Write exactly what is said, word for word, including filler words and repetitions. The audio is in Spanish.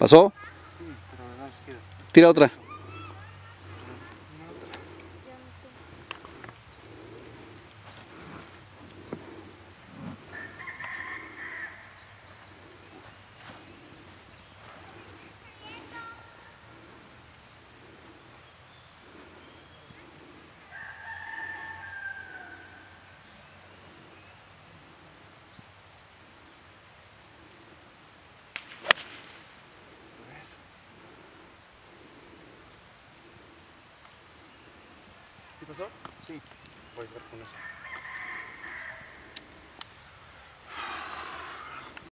¿Pasó? Sí, pero la izquierda. Tira otra. ¿Qué pasó? Sí, voy a ver con eso.